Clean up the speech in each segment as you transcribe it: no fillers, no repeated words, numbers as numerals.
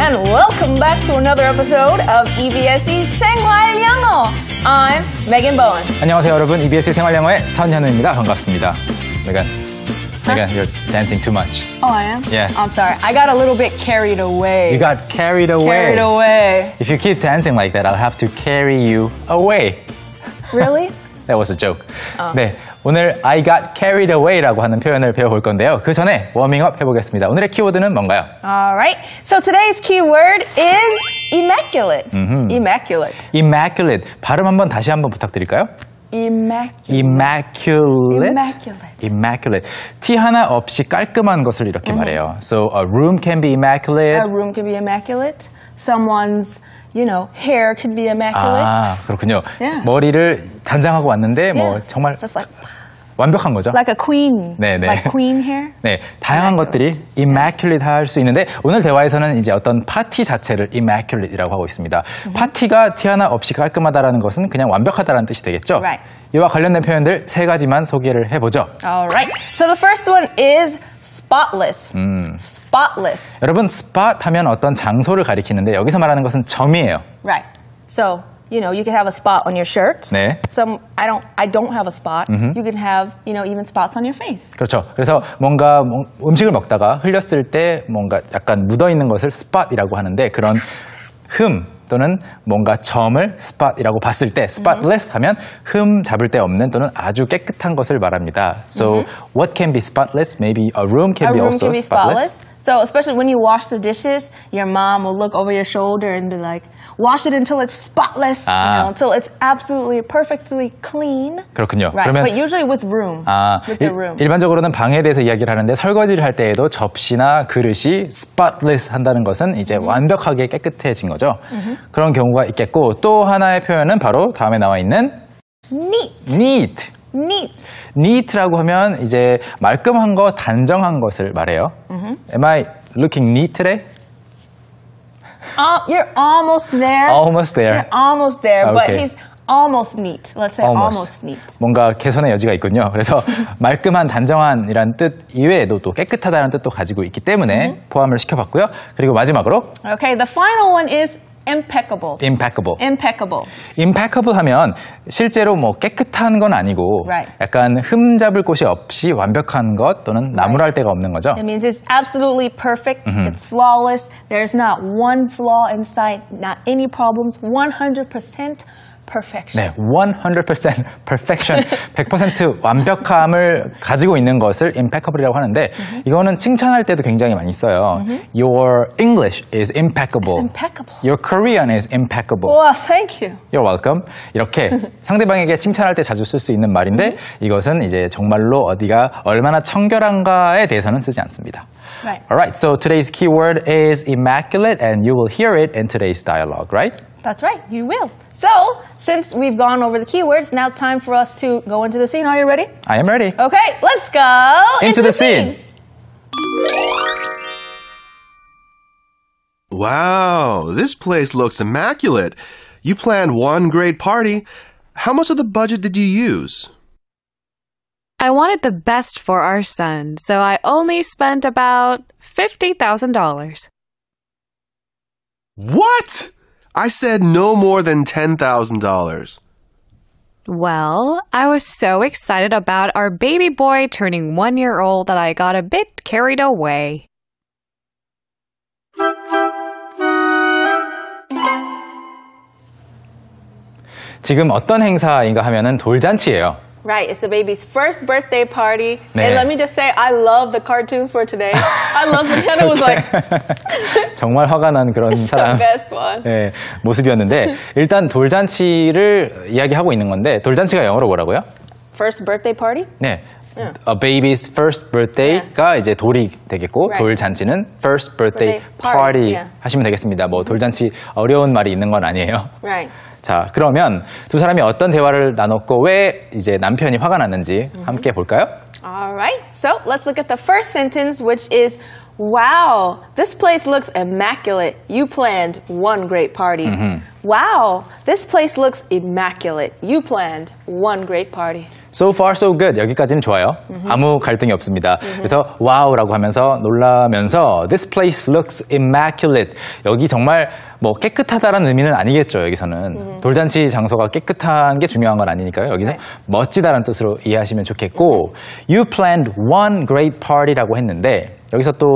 and welcome back to another episode of EBS의 생활 영어. I'm Megan Bowen. 안녕하세요 여러분. EBS의 생활 영어의 선현우입니다. 반갑습니다. Megan, you're dancing too much. Oh, I am? Yeah. I'm sorry. I got a little bit carried away. You got carried away. Carried away. If you keep dancing like that, I'll have to carry you away. Really? That was a joke. 네, 오늘 I got carried away라고 하는 표현을 배워볼 건데요. 그 전에 워밍업 해보겠습니다. 오늘의 키워드는 뭔가요? All right. So today's keyword is immaculate. Immaculate. Immaculate. 발음 한번 다시 한번 부탁드릴까요? Immaculate. Immaculate. 티 하나 없이 깔끔한 것을 이렇게 말해요. So a room can be immaculate. A room can be immaculate. Someone's hair could be immaculate. 아, 그렇군요. Yeah. 머리를 단장하고 왔는데 뭐 Yeah. 정말 Just like 완벽한 거죠. a queen. 네네. Like queen hair. 네, 다양한 것들이 immaculate 할 수 있는데 오늘 대화에서는 이제 어떤 파티 자체를 immaculate이라고 하고 있습니다. 파티가 티 하나 없이 깔끔하다라는 것은 그냥 완벽하다라는 뜻이 되겠죠. Right. 이와 관련된 표현들 세 가지만 소개를 해보죠. All right. So the first one is spotless. Spotless. 여러분, spot 하면 어떤 장소를 가리키는데 여기서 말하는 것은 점이에요. Right. So, you can have a spot on your shirt. 네. I don't have a spot. You can have, even spots on your face. 그렇죠. 그래서 뭔가 음식을 먹다가 흘렸을 때 뭔가 약간 묻어있는 것을 spot이라고 하는데 그런 흠 또는 뭔가 점을 spot이라고 봤을 때 spotless 하면 흠 잡을 데 없는 또는 아주 깨끗한 것을 말합니다. So what can be spotless? Maybe a room can be also spotless. So especially when you wash the dishes, your mom will look over your shoulder and be like, wash it until it's spotless, until it's absolutely perfectly clean. 그렇군요. Right. 그러면 But usually with room. With the room. 일반적으로는 방에 대해서 이야기를 하는데 설거지를 할 때에도 접시나 그릇이 spotless 한다는 것은 이제 완벽하게 깨끗해진 거죠. 그런 경우가 있겠고 또 하나의 표현은 바로 다음에 나와 있는 neat. neat라고 하면 이제 말끔한 거, 단정한 것을 말해요. Am I looking neat today? You're almost there. Almost there. You're almost there, Okay. but he's almost neat. Let's say almost neat. 뭔가 개선의 여지가 있군요. 그래서 말끔한, 단정한이란 뜻 이외에도 또 깨끗하다는 뜻도 가지고 있기 때문에 포함을 시켜봤고요. 그리고 마지막으로 Okay, the final one is impeccable. impeccable. Impeccable. impeccable 하면 실제로 뭐 깨끗한 건 아니고 Right. 약간 흠잡을 곳이 없이 완벽한 것 또는 나무랄 데가 없는 거죠. It means it's absolutely perfect. It's flawless. There's not one flaw in sight, not any problems. 100% perfection. 네, 100% perfection, 100% 완벽함을 가지고 있는 것을 impeccable이라고 하는데 이거는 칭찬할 때도 굉장히 많이 써요. Your English is impeccable. It's impeccable. Your Korean is impeccable. Well, thank you. You're welcome. 이렇게 상대방에게 칭찬할 때 자주 쓸 수 있는 말인데 이것은 이제 정말로 어디가 얼마나 청결한가에 대해서는 쓰지 않습니다. Right. Alright, so today's keyword is immaculate and you will hear it in today's dialogue, right? That's right, you will. So, since we've gone over the keywords, now it's time for us to go into the scene. Are you ready? I am ready. Okay, let's go Into the scene. Wow, this place looks immaculate. You planned one great party. How much of the budget did you use? I wanted the best for our son, so I only spent about $50,000. What? I said no more than $10,000. Well, I was so excited about our baby boy turning 1 year old that I got a bit carried away. 지금 어떤 행사인가 하면은 돌잔치예요. Right, it's the baby's first birthday party. 네. And let me just say, I love the cartoons for today. I love it. And it was like 정말 화가 난 그런 the 사람 best one. 네, 모습이었는데 일단 돌잔치를 이야기하고 있는 건데 돌잔치가 영어로 뭐라고요? First birthday party? 네. A baby's first birthday가 이제 돌이 되겠고 Right. 돌잔치는 first birthday party 하시면 되겠습니다. 뭐 돌잔치 어려운 말이 있는 건 아니에요. Right. 자, 그러면 두 사람이 어떤 대화를 나눴고 왜 이제 남편이 화가 났는지 함께 볼까요? All right. So let's look at the first sentence, which is, wow, this place looks immaculate. You planned one great party. Wow, this place looks immaculate. You planned one great party. So far so good. 여기까지는 좋아요. 아무 갈등이 없습니다. 그래서 와우라고 하면서 놀라면서 This place looks immaculate. 여기 정말 뭐 깨끗하다라는 의미는 아니겠죠. 여기서는 돌잔치 장소가 깨끗한 게 중요한 건 아니니까요. 여기서 멋지다라는 뜻으로 이해하시면 좋겠고 You planned one great party라고 했는데 여기서 또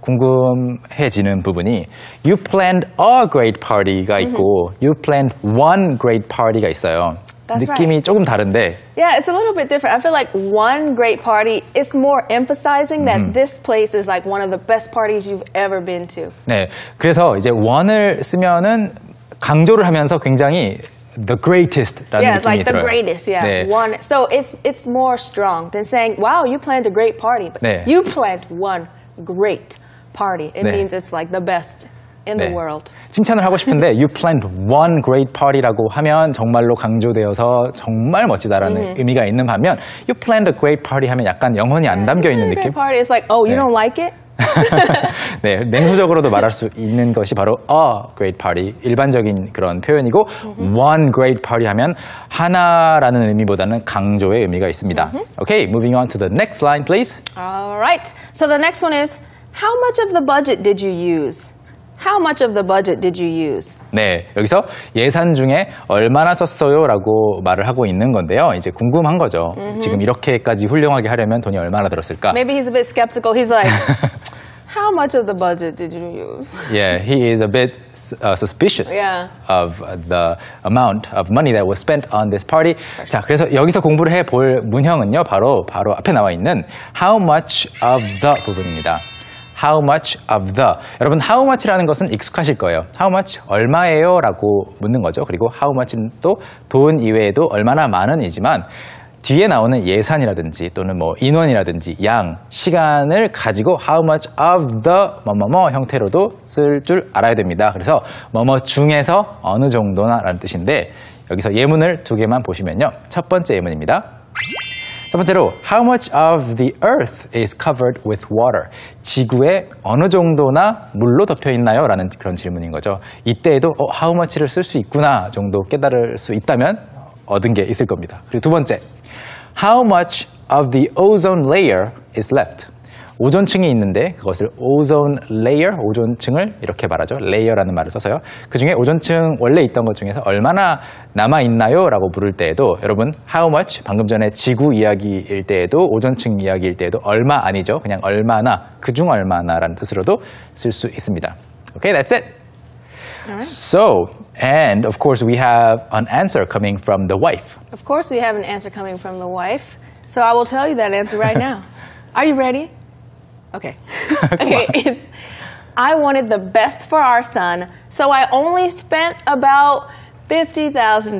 궁금해지는 부분이 You planned a great party가 있고 You planned one great party가 있어요. That's 느낌이 right. 조금 다른데 Yeah, it's a little bit different. I feel like one great party is more emphasizing that this place is like one of the best parties you've ever been to. 네, 그래서 이제 one을 쓰면은 강조를 하면서 굉장히 the greatest라는 Yeah, it's 느낌이 like the 들어요. greatest. Yeah, 네. one. So it's more strong than saying, "Wow, you planned a great party." But 네. you planned one great party. It 네. means it's like the best in 네. the world. 칭찬을 하고 싶은데 You planned one great party라고 하면 정말로 강조되어서 정말 멋지다라는 의미가 있는 반면 You planned a great party 하면 약간 영혼이 안 담겨 있는 Great 느낌? party. It's like, oh, you 네. don't like it? 네, 냉소적으로도 말할 수 있는 것이 바로 a great party, 일반적인 그런 표현이고 one great party 하면 하나라는 의미보다는 강조의 의미가 있습니다. Okay, moving on to the next line, please. All right. So the next one is, how much of the budget did you use? How much of the budget did you use? 네, 여기서 예산 중에 얼마나 썼어요? 라고 말을 하고 있는 건데요. 이제 궁금한 거죠. 지금 이렇게까지 훌륭하게 하려면 돈이 얼마나 들었을까? Maybe he's a bit skeptical. He's like, how much of the budget did you use? Yeah, he is a bit suspicious Yeah. of the amount of money that was spent on this party. 자, 그래서 여기서 공부를 해볼 문형은요, 바로 앞에 나와 있는 how much of the 부분입니다. How much of the. 여러분, how much라는 것은 익숙하실 거예요. How much? 얼마예요? 라고 묻는 거죠. 그리고 how much는 또 돈 이외에도 얼마나 많은이지만 뒤에 나오는 예산이라든지 또는 뭐 인원이라든지 양, 시간을 가지고 how much of the 뭐뭐뭐 형태로도 쓸 줄 알아야 됩니다. 그래서 뭐뭐 중에서 어느 정도나 라는 뜻인데 여기서 예문을 두 개만 보시면요. 첫 번째 예문입니다. 첫 번째로 How much of the earth is covered with water? 지구에 어느 정도나 물로 덮여 있나요? 라는 그런 질문인 거죠. 이때에도 how much를 쓸 수 있구나 정도 깨달을 수 있다면 얻은 게 있을 겁니다. 그리고 두 번째 How much of the ozone layer is left? 오존층이 있는데 그것을 ozone layer, 오존층을 이렇게 말하죠. layer라는 말을 써서요. 그 중에 오존층 원래 있던 것 중에서 얼마나 남아있나요? 라고 물을 때에도 여러분 how much, 방금 전에 지구 이야기일 때에도 오존층 이야기일 때에도 얼마 아니죠. 그냥 얼마나, 그중 얼마나라는 뜻으로도 쓸 수 있습니다. Okay, that's it. So, and of course we have an answer coming from the wife. Of course, we have an answer coming from the wife. So I will tell you that answer right now. Are you ready? Okay. Okay. It's, I wanted the best for our son, so I only spent about $50,000.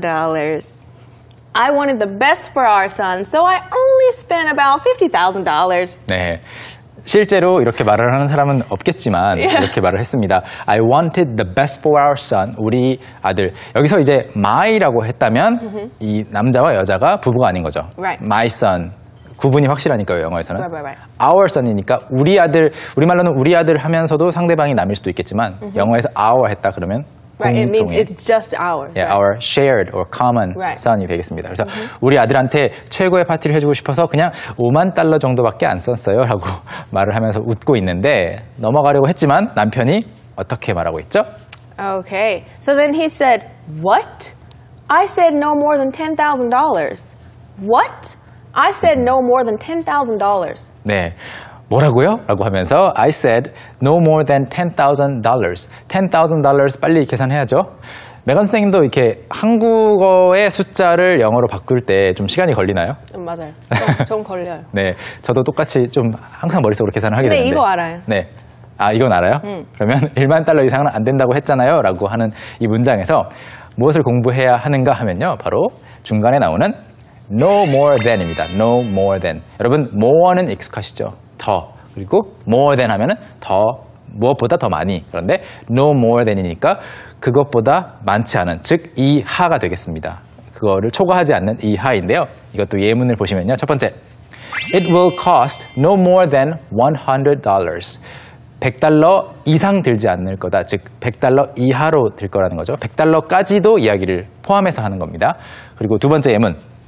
I wanted the best for our son, so I only spent about $50,000. 네. 실제로 이렇게 말을 하는 사람은 없겠지만 이렇게 말을 했습니다. I wanted the best for our son. 우리 아들. 여기서 이제 my라고 했다면 이 남자와 여자가 부부가 아닌 거죠. Right. My son. 구분이 확실하니까요, 영어에서는. Right. Our son이니까 우리 아들, 우리말로는 우리 아들 하면서도 상대방이 남일 수도 있겠지만 영어에서 our 했다 그러면 Right, it means 공통의 it's just ours. Yeah, right? our shared or common Right. son이 되겠습니다. 그래서 우리 아들한테 최고의 파티를 해주고 싶어서 그냥 $50,000 정도밖에 안 썼어요 라고 말을 하면서 웃고 있는데 넘어가려고 했지만 남편이 어떻게 말하고 있죠? Okay. So then he said, what? I said no more than $10,000. What? I said no more than $10,000. 네. 뭐라고요? 라고 하면서 I said no more than $10,000. $10,000 빨리 계산해야죠. 메간 선생님도 이렇게 한국어의 숫자를 영어로 바꿀 때 좀 시간이 걸리나요? 맞아요. 좀 걸려요. 네. 저도 똑같이 좀 항상 머릿속으로 계산을 하게 근데 되는데. 이거 알아요. 네. 아, 이건 알아요? 그러면 $10,000 이상은 안 된다고 했잖아요. 라고 하는 이 문장에서 무엇을 공부해야 하는가 하면요. 바로 중간에 나오는 no more than입니다. no more than. 여러분, more는 익숙하시죠? 더. 그리고 more than 하면은 더, 무엇보다 더 많이. 그런데 no more than이니까 그것보다 많지 않은, 즉 이하가 되겠습니다. 그거를 초과하지 않는 이하인데요. 이것도 예문을 보시면요. 첫 번째, It will cost no more than $100. $100 이상 들지 않을 거다. 즉 $100 이하로 들 거라는 거죠. $100까지도 이야기를 포함해서 하는 겁니다. 그리고 두 번째 예문,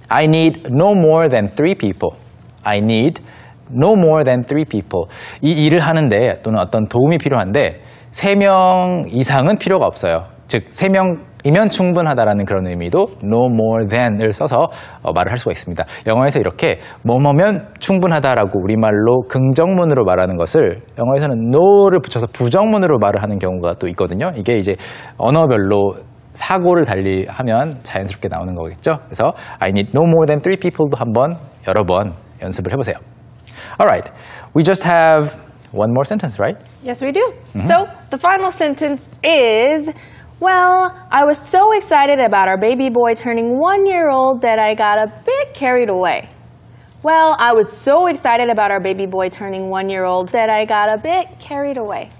I need no more than 3 people. I need no more than 3 people. 이 일을 하는데 또는 어떤 도움이 필요한데 3명 이상은 필요가 없어요. 즉 3명이면 충분하다라는 그런 의미도 no more than을 써서 말을 할 수가 있습니다. 영어에서 이렇게 뭐뭐면 충분하다라고 우리말로 긍정문으로 말하는 것을 영어에서는 no를 붙여서 부정문으로 말을 하는 경우가 또 있거든요. 이게 이제 언어별로 사고를 달리하면 자연스럽게 나오는 거겠죠. 그래서 I need no more than 3 people도 한번 여러 번 연습을 해보세요. Alright, we just have one more sentence, right? Yes, we do. So the final sentence is, well, I was so excited about our baby boy turning 1 year old that I got a bit carried away. Well, I was so excited about our baby boy turning 1 year old that I got a bit carried away.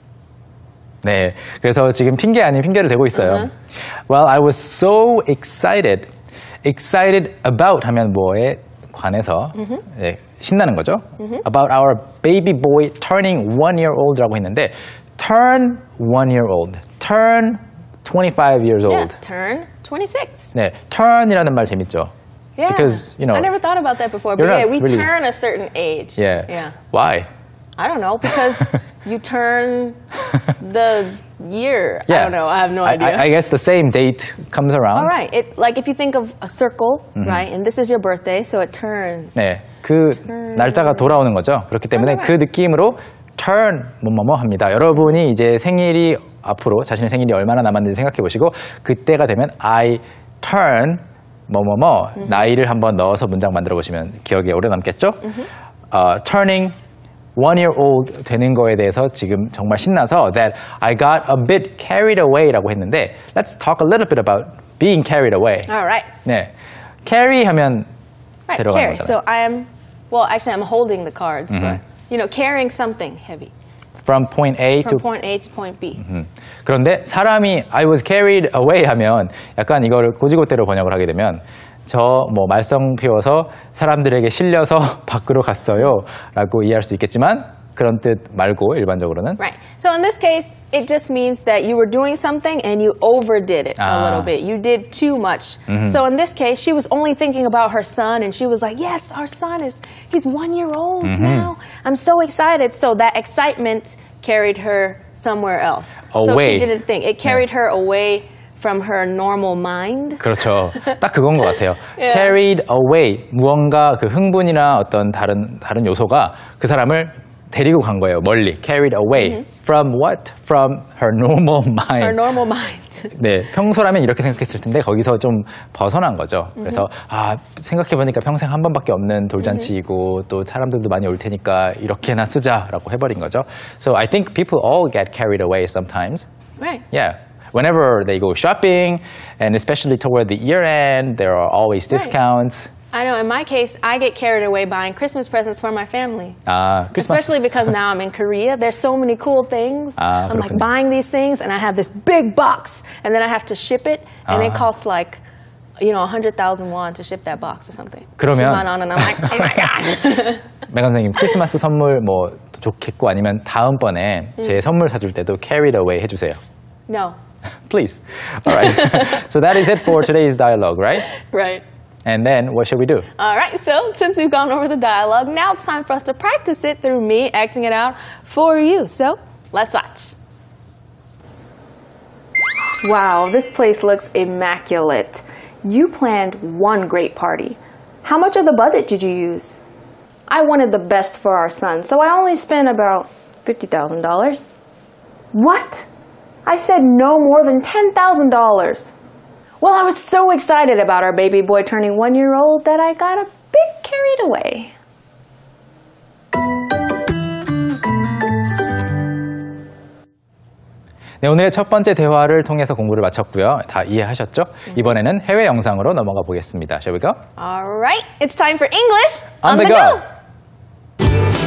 네, 그래서 지금 핑계 아닌 핑계를 대고 있어요. Well, I was so excited. Excited about 하면 뭐에 관해서 네, 신나는 거죠. About our baby boy turning 1 year old라고 했는데 turn 1 year old, turn 25 years Yeah, old. turn 26. 네, turn이라는 말 재밌죠. Yeah. Because, you know, I never thought about that before, you're but yeah, not we really- turn a certain age. Yeah. Yeah. Why? I don't know, because you turn the year. I Yeah. don't know. I have no idea. I guess the same date comes around. All right. Like if you think of a circle, right? And this is your birthday, so it turns. 네, 그 날짜가 돌아오는 거죠. 그렇기 때문에 그 느낌으로 turn 뭐뭐뭐 합니다. 여러분이 이제 생일이 앞으로 자신의 생일이 얼마나 남았는지 생각해 보시고 그때가 되면 I turn 뭐뭐뭐 나이를 한번 넣어서 문장 만들어 보시면 기억에 오래 남겠죠. Turning 1 year old 되는 거에 대해서 지금 정말 신나서 that I got a bit carried away라고 했는데 let's talk a little bit about being carried away. All right. 네, carry 하면 Right. 데려가는 Carry. 거잖아요. So I'm holding the cards, but carrying something heavy From point A to from point A to point B. 그런데 사람이 I was carried away 하면 약간 이거를 고지고대로 번역을 하게 되면 저 뭐 말썽 피워서 사람들에게 실려서 밖으로 갔어요 라고 이해할 수 있겠지만 그런 뜻 말고 일반적으로는 Right. So in this case, it just means that you were doing something and you overdid it a little bit. You did too much. So in this case, she was only thinking about her son and she was like, yes, our son he's 1 year old now. I'm so excited. So that excitement carried her somewhere else. So Away. she didn't think. It carried her away from her normal mind. 그렇죠. 딱 그건 것 같아요. Yeah. Carried away 무언가 그 흥분이나 어떤 다른 요소가 그 사람을 데리고 간 거예요. 멀리. Carried away. From what? From her normal mind. Her normal mind. 네, 평소라면 이렇게 생각했을 텐데 거기서 좀 벗어난 거죠. 그래서 생각해보니까 평생 한 번밖에 없는 돌잔치이고 또 사람들도 많이 올 테니까 이렇게나 쓰자라고 해버린 거죠. So I think people all get carried away sometimes. Right. Yeah. Whenever they go shopping, and especially toward the year end, there are always discounts. I know in my case, I get carried away buying Christmas presents for my family. 아, 크리스마스. Especially because now I'm in Korea. There's so many cool things. 아, I'm like 그렇군요. buying these things and I have this big box and then I have to ship it and it costs like 100,000 won to ship that box or something. 그러면- 10만 원 and I'm like, oh my god. 메간 선생님, 크리스마스 선물 뭐 좋겠고 아니면 다음번에 제 선물 사줄 때도 carried away 해주세요. No. Please. All right. So that is it for today's dialogue, right? Right. And then what should we do? All right, so since we've gone over the dialogue, now it's time for us to practice it through me acting it out for you. So let's watch. Wow, this place looks immaculate. You planned one great party. How much of the budget did you use? I wanted the best for our son, so I only spent about $50,000. What? I said no more than $10,000. Well, I was so excited about our baby boy turning 1 year old that I got a bit carried away. 네, 오늘의 첫 번째 대화를 통해서 공부를 마쳤고요. 다 이해하셨죠? 이번에는 해외 영상으로 넘어가 보겠습니다. Shall we go? All right, it's time for English On the go.